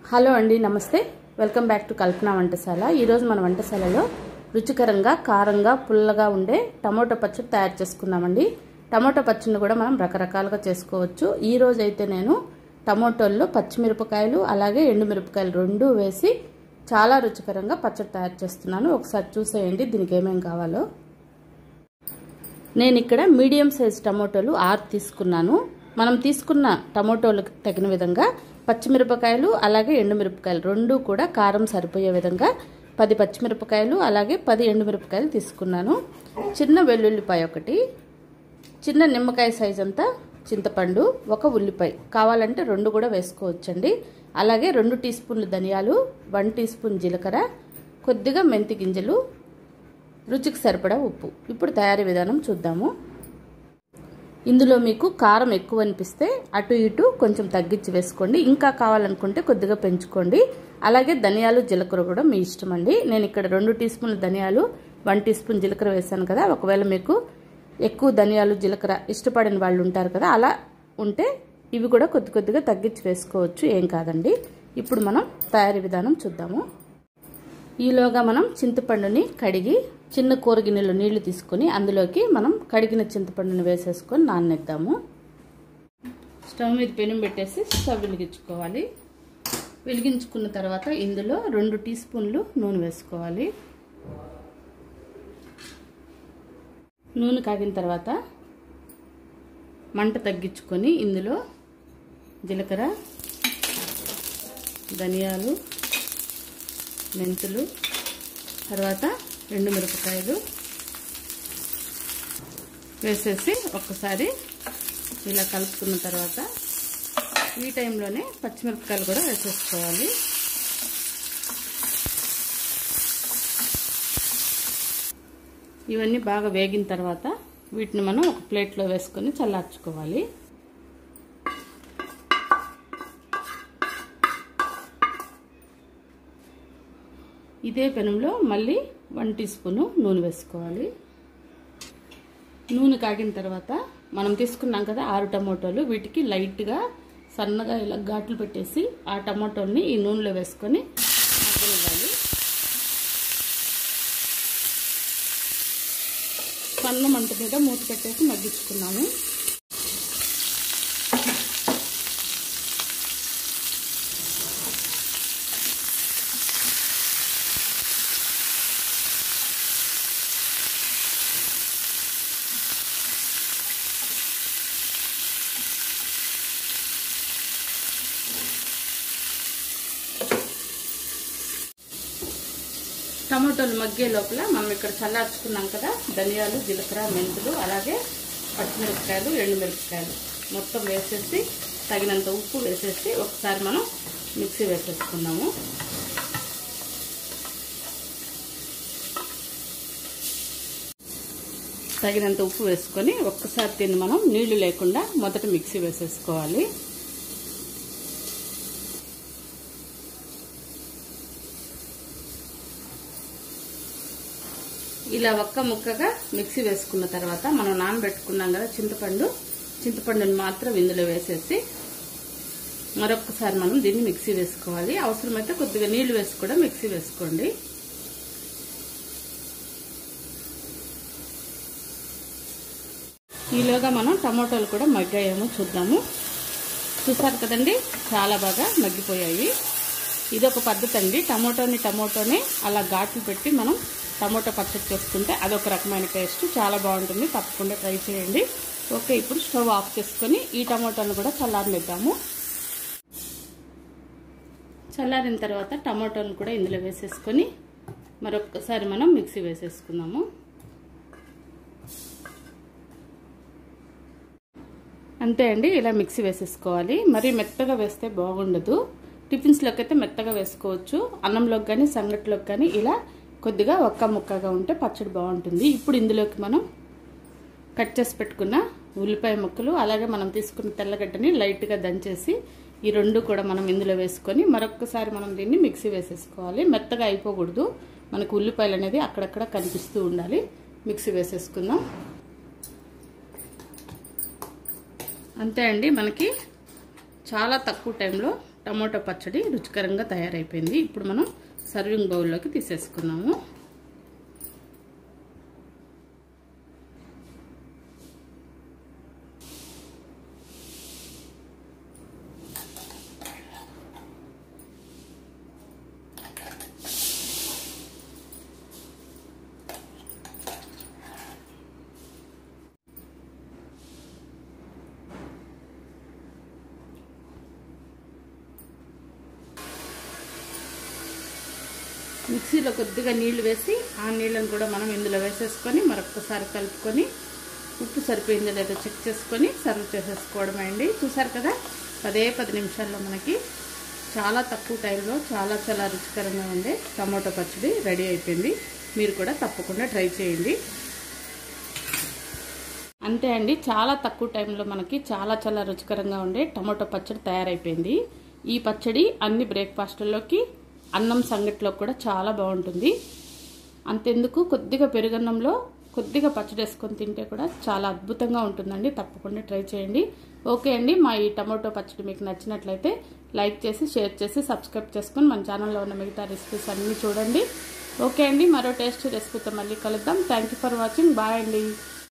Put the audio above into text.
Hello అండి, నమస్తే. Welcome back to Kalpana వంటశాల. ఈరోజు మన వంటశాలలో రుచికరంగా, కారంగా, పుల్లగా ఉండే టమోటో పచ్చడి తయారు చేసుకున్నామండి. టమోటో పచ్చడిని కూడా మనం రకరకాలుగా చేసుకోవచ్చు. ఈరోజు అయితే నేను టమోటోల్లో పచ్చిమిరపకాయలు అలాగే ఎండుమిరపకాయలు రెండు వేసి చాలా రుచికరంగా పచ్చడి తయారు చేస్తున్నాను. ఒకసారి చూసేయండి దీనికి ఏమేం కావాలో. నేను ఇక్కడ మీడియం సైజ్ టమోటోలు 6 తీసుకున్నాను. మనం తీసుకున్న టమోటోలకు తగిన విధంగా పచ్చిమిరపకాయలు అలాగే ఎండుమిరపకాయలు రెండు కూడా కారం సరిపోయే విధంగా 10 పచ్చిమిరపకాయలు అలాగే 10 ఎండుమిరపకాయలు తీసుకున్నాను. చిన్న వెల్లుల్లిపాయ ఒకటి, చిన్న నిమ్మకాయ సైజ్ అంతా చింతపండు, ఒక ఉల్లిపాయ కావాలంటే 2 కూడా వేసుకోవచ్చండి. అలాగే 2 టీ స్పూన్లు ధనియాలు, 1 టీ స్పూన్ జీలకర్ర, కొద్దిగా మెంతి గింజలు, రుచికి సరిపడా ఉప్పు. ఇప్పుడు తయారీ విధానం చూద్దాము. ఇందులో మీకు కారం ఎక్కువ అనిపిస్తే అటు ఇటు కొంచెం తగ్గించి వేసుకోండి. ఇంకా కావాలనుకుంటే కొద్దిగా పెంచుకోండి. అలాగే ధనియాలు జీలకర్ర కూడా మీ ఇష్టం అండి. నేను ఇక్కడ 2 టీ స్పూన్లు ధనియాలు, 1 టీ స్పూన్ జీలకర్ర వేసాను కదా. ఒకవేళ మీకు ఎక్కువ ధనియాలు జీలకర్ర ఇష్టపడిన వాళ్ళు ఉంటారు కదా, అలా ఉంటే ఇవి కూడా కొద్దిగా తగ్గించి వేసుకోవచ్చు, ఏం కాదండి. ఇప్పుడు మనం తయారీ విధానం చూద్దాము. ఈలోగా మనం చింతపండుని కడిగి చిన్న కూర గిన్నెలో నీళ్లు తీసుకొని అందులోకి మనం కడిగిన చింతపండుని వేసేసుకొని నాననిద్దాము. స్టవ్ మీద పెనం పెట్టేసి స్టవ్ వెలిగించుకోవాలి. వెలిగించుకున్న తర్వాత ఇందులో 2 టీ స్పూన్లు నూనె వేసుకోవాలి. నూనె కాగిన తర్వాత మంట తగ్గించుకొని ఇందులో జీలకర్ర, ధనియాలు, మెంతులు, తర్వాత ఎండుమిరపకాయలు వేసేసి ఒక్కసారి ఇలా కలుపుకున్న తర్వాత ఈ టైంలోనే పచ్చిమిరపకాయలు కూడా వేసేసుకోవాలి. ఇవన్నీ బాగా వేగిన తర్వాత వీటిని మనం ఒక ప్లేట్లో వేసుకొని చల్లార్చుకోవాలి. ఇదే పెనంలో మళ్ళీ 1 టీ స్పూను నూనె వేసుకోవాలి. నూనె కాగిన తర్వాత మనం తీసుకున్నాం కదా 6 టమోటాలు, వీటికి లైట్గా సన్నగా ఇలా ఘాట్లు పెట్టేసి ఆ టమోటాలని ఈ నూనెలో వేసుకొని మగ్గనివ్వాలి. సన్న మంట మీద మూత పెట్టేసి మగ్గించుకున్నాము. టమోటాలు మగ్గే లోపల మనం ఇక్కడ చల్లార్చుకున్నాం కదా ధనియాలు, జీలకర్ర, మెంతులు, అలాగే పచ్చిమిరపకాయలు, ఎండుమిరపకాయలు మొత్తం వేసేసి తగినంత ఉప్పు వేసేసి ఒకసారి మనం మిక్సీ వేసేసుకున్నాము. తగినంత ఉప్పు వేసుకొని ఒక్కసారి దీన్ని మనం నీళ్లు లేకుండా మొదట మిక్సీ వేసేసుకోవాలి. ఇలా ఒక్క ముక్కగా మిక్సీ వేసుకున్న తర్వాత మనం నానబెట్టుకున్నాం కదా చింతపండుని మాత్రం ఇందులో వేసేసి మరొకసారి మనం దీన్ని మిక్సీ వేసుకోవాలి. అవసరమైతే కొద్దిగా నీళ్లు వేసి కూడా మిక్సీ వేసుకోండి. ఈలోగా మనం టమోటాలు కూడా మగ్గాయేమో చూద్దాము. చూసారు కదండి, చాలా బాగా మగ్గిపోయాయి. ఇదొక పద్ధతి అండి. టమోటోని అలా ఘాట్లు పెట్టి మనం టమోటా పచ్చడి చేసుకుంటే అదొక రకమైన టేస్ట్, చాలా బాగుంటుంది. తప్పకుండా ట్రై చేయండి. ఓకే, ఇప్పుడు స్టవ్ ఆఫ్ చేసుకొని ఈ టమోటాను కూడా చల్లారనిద్దాము. చల్లారిన తర్వాత టమోటాను కూడా ఇందులో వేసేసుకొని మరొకసారి మనం మిక్సీ వేసేసుకుందాము. అంతే అండి, ఇలా మిక్సీ వేసేసుకోవాలి. మరీ మెత్తగా వేస్తే బాగుండదు. టిఫిన్స్లోకి అయితే మెత్తగా వేసుకోవచ్చు, అన్నంలోకి కానీ సంగటిలోకి కానీ ఇలా కొద్దిగా ఒక్క ముక్కగా ఉంటే పచ్చడి బాగుంటుంది. ఇప్పుడు ఇందులోకి మనం కట్ చేసి పెట్టుకున్న ఉల్లిపాయ ముక్కలు అలాగే మనం తీసుకున్న తెల్లగడ్డని లైట్గా దంచేసి ఈ రెండు కూడా మనం ఇందులో వేసుకొని మరొకసారి మనం దీన్ని మిక్సీ వేసేసుకోవాలి. మెత్తగా అయిపోకూడదు, మనకు ఉల్లిపాయలు అనేది అక్కడక్కడ కనిపిస్తూ ఉండాలి. మిక్సీ వేసేసుకుందాం. అంతే అండి, మనకి చాలా తక్కువ టైంలో టమోటా పచ్చడి రుచికరంగా తయారైపోయింది. ఇప్పుడు మనం సర్వింగ్ బౌల్లోకి తీసేసుకున్నాము. మిక్సీలో కొద్దిగా నీళ్లు వేసి ఆ నీళ్ళను కూడా మనం ఇందులో వేసేసుకొని మరొకసారి కలుపుకొని ఉప్పు సరిపోయిందో లేదో చెక్ చేసుకొని సర్వ్ చేసేసుకోవడం అండి. చూసారు కదా, 10 నిమిషాల్లో మనకి చాలా తక్కువ టైంలో చాలా రుచికరంగా ఉండే టమోటా పచ్చడి రెడీ అయిపోయింది. మీరు కూడా తప్పకుండా ట్రై చేయండి. అంతే అండి, చాలా తక్కువ టైంలో మనకి చాలా రుచికరంగా ఉండే టమోటా పచ్చడి తయారైపోయింది. ఈ పచ్చడి అన్ని బ్రేక్ఫాస్ట్లోకి, అన్నం సంగట్లో కూడా చాలా బాగుంటుంది. అంతెందుకు కొద్దిగా పెరుగన్నంలో కొద్దిగా పచ్చడి వేసుకొని తింటే కూడా చాలా అద్భుతంగా ఉంటుందండి. తప్పకుండా ట్రై చేయండి. ఓకే అండి, మా ఈ టమోటో పచ్చడి మీకు నచ్చినట్లయితే లైక్ చేసి, షేర్ చేసి, సబ్స్క్రైబ్ చేసుకొని మన ఛానల్లో ఉన్న మిగతా రెసిపీస్ అన్నీ చూడండి. ఓకే అండి, మరో టేస్టీ రెసిపీతో మళ్ళీ కలుద్దాం. Thank you for watching. Bye అండి.